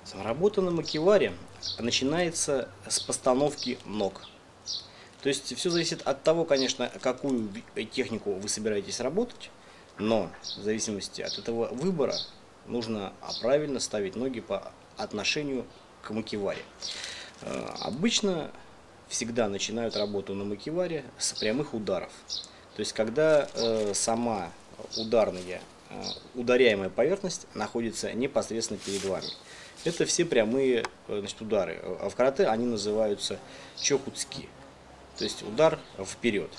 Работа на макеваре начинается с постановки ног. То есть все зависит от того, конечно, какую технику вы собираетесь работать, но в зависимости от этого выбора нужно правильно ставить ноги по отношению к макеваре. Обычно всегда начинают работу на макеваре с прямых ударов. То есть когда сама ударяемая поверхность находится непосредственно перед вами. Это все прямые удары. А в карате они называются чокуцки, то есть удар вперед.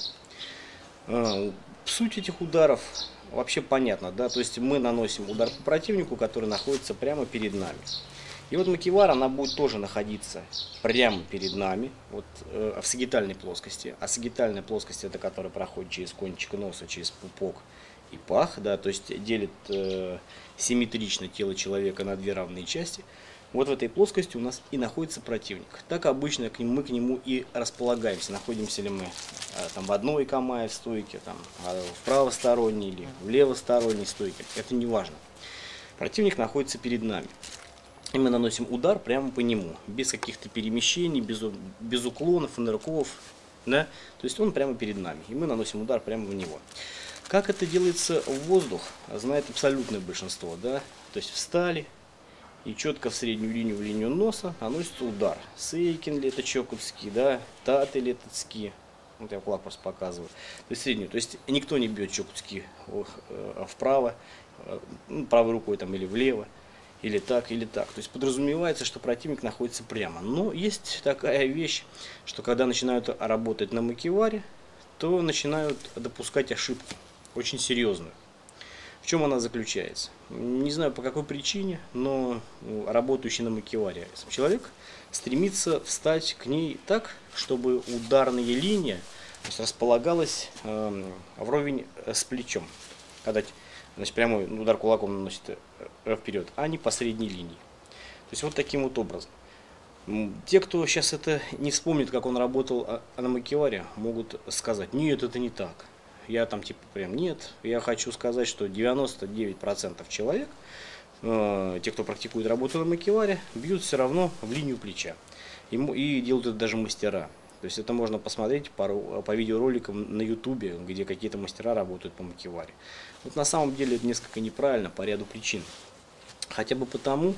Суть этих ударов вообще понятна, да? То есть мы наносим удар по противнику, который находится прямо перед нами. И вот макевара, она будет тоже находиться прямо перед нами, вот, в сагитальной плоскости. А сагитальная плоскость — это которая проходит через кончик носа, через пупок и пах, да, то есть делит симметрично тело человека на две равные части. Вот в этой плоскости у нас и находится противник. Так обычно мы к нему и располагаемся. Находимся ли мы там в одной камае в стойке, там, в правосторонней или в левосторонней стойке, это не важно. Противник находится перед нами. И мы наносим удар прямо по нему, без каких-то перемещений, без уклонов, нырков, да? То есть он прямо перед нами, и мы наносим удар прямо в него. Как это делается в воздух, знает абсолютное большинство, да? То есть встали и четко в среднюю линию, в линию носа наносится удар. Сейкин ли это чокуцки, да? Таты ли это цки. Вот я кулак просто показываю. То есть среднюю. То есть никто не бьет чокуцки вправо, правой рукой там или влево. Или так, или так. То есть подразумевается, что противник находится прямо. Но есть такая вещь, что когда начинают работать на макеваре, то начинают допускать ошибку, очень серьезную. В чем она заключается? Не знаю по какой причине, но работающий на макеваре человек стремится встать к ней так, чтобы ударная линия располагалась вровень с плечом. Когда прямой удар кулаком наносит вперед, а не по средней линии. То есть вот таким вот образом. Те, кто сейчас это не вспомнит, как он работал на макеваре, могут сказать: нет, это не так. Я там типа прям нет. Я хочу сказать, что 99% человек, те, кто практикует работу на макеваре, бьют все равно в линию плеча. И делают это даже мастера. То есть это можно посмотреть по видеороликам на ютубе, где какие-то мастера работают по макеваре. Вот на самом деле это несколько неправильно по ряду причин. Хотя бы потому,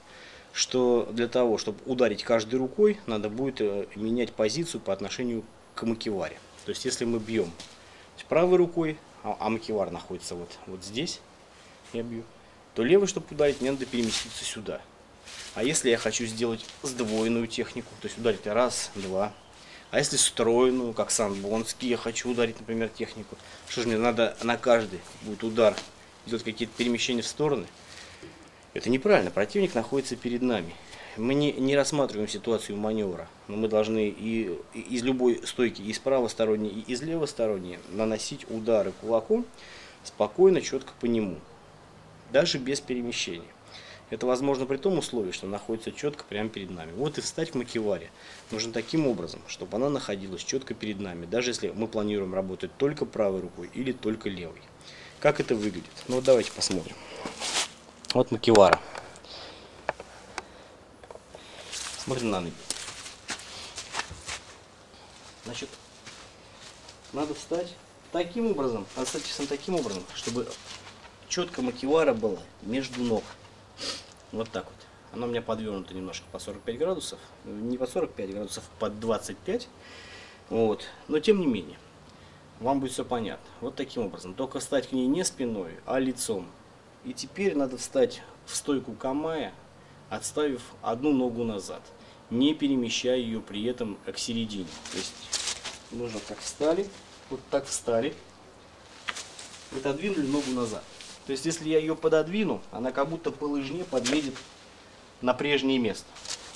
что для того, чтобы ударить каждой рукой, надо будет менять позицию по отношению к макеваре. То есть если мы бьем правой рукой, а макевар находится вот здесь, я бью, то левой, чтобы ударить, мне надо переместиться сюда. А если я хочу сделать сдвоенную технику, то есть ударить раз, два. А если стройную, как самбонский, я хочу ударить, например, технику, что же мне надо на каждый будет удар делать какие-то перемещения в стороны? Это неправильно, противник находится перед нами. Мы не рассматриваем ситуацию маневра, но мы должны и из любой стойки, и с правосторонней, и из левосторонней наносить удары кулаком спокойно, четко по нему, даже без перемещения. Это возможно при том условии, что находится четко прямо перед нами. Вот и встать в макеваре нужно таким образом, чтобы она находилась четко перед нами, даже если мы планируем работать только правой рукой или только левой. Как это выглядит? Ну вот давайте посмотрим. Вот макевара. Смотрим на ноги. Значит, надо встать таким образом, таким образом, чтобы четко макевара была между ног. Вот так вот. Она у меня подвернута немножко по 45 градусов. Не по 45 градусов, под 25. Вот. Но тем не менее, вам будет все понятно. Вот таким образом. Только встать к ней не спиной, а лицом. И теперь надо встать в стойку камая, отставив одну ногу назад, не перемещая ее при этом к середине. То есть нужно как встали, вот так встали, и отодвинули ногу назад. То есть если я ее пододвину, она как будто по лыжне подъедет на прежнее место.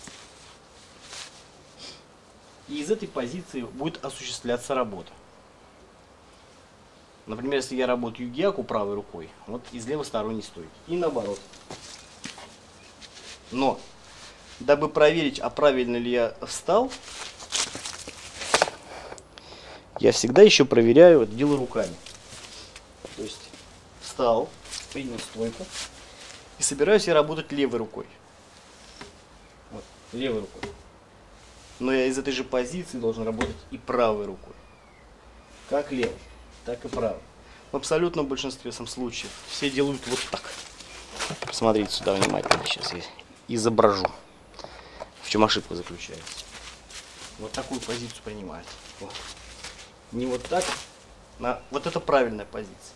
И из этой позиции будет осуществляться работа. Например, если я работаю гиаку правой рукой, вот из левосторонней стойки. И наоборот. Но, дабы проверить, а правильно ли я встал, я всегда еще проверяю это дело руками. То есть встал, принял стойку и собираюсь я работать левой рукой. левой рукой. Но я из этой же позиции должен работать и правой рукой. Как левой, так и правой. В абсолютном большинстве случаев все делают вот так. Посмотрите сюда внимательно, сейчас я изображу, в чем ошибка заключается. Вот такую позицию принимают. Вот. Не вот так, вот это правильная позиция.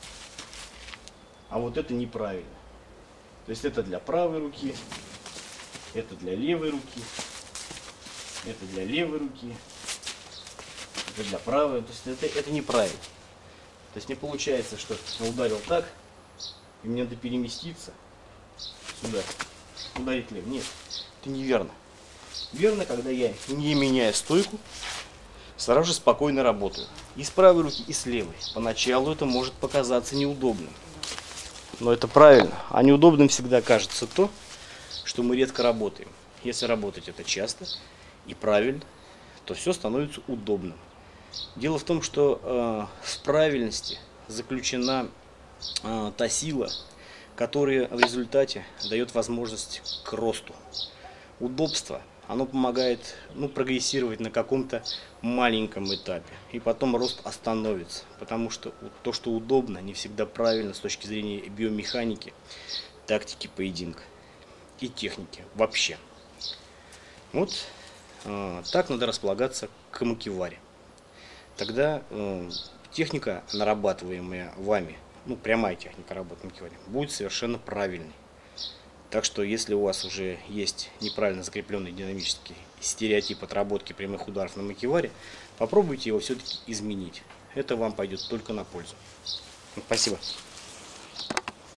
А вот это неправильно. То есть это для правой руки, это для левой руки, это для левой руки, это для правой. То есть это неправильно. То есть не получается, что я ударил так, и мне надо переместиться сюда, ударить левой. Нет, это неверно. Верно, когда я, не меняя стойку, сразу же спокойно работаю. И с правой руки, и с левой. Поначалу это может показаться неудобным. Но это правильно. А неудобным всегда кажется то, что мы редко работаем. Если работать это часто и правильно, то все становится удобным. Дело в том, что в правильности заключена та сила, которая в результате дает возможность к росту. Удобство, оно помогает прогрессировать на каком-то маленьком этапе. И потом рост остановится. Потому что то, что удобно, не всегда правильно с точки зрения биомеханики, тактики поединка и техники вообще. Вот так надо располагаться к макиваре. Тогда техника, нарабатываемая вами, прямая техника работы на макиваре, будет совершенно правильной. Так что, если у вас уже есть неправильно закрепленный динамический стереотип отработки прямых ударов на макиваре, попробуйте его все-таки изменить. Это вам пойдет только на пользу. Спасибо.